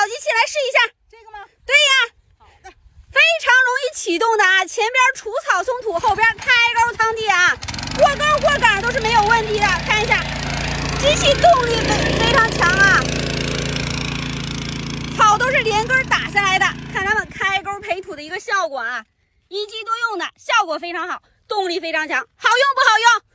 草机器来试一下。 这个吗？ 对呀。好的。非常容易启动的啊，前边除草松土，后边开沟趟地啊，过沟过岗都是没有问题的。看一下，机器动力非常强啊，草都是连根打下来的。看它们开沟培土的一个效果啊，一机多用的效果非常好，动力非常强，好用不好用？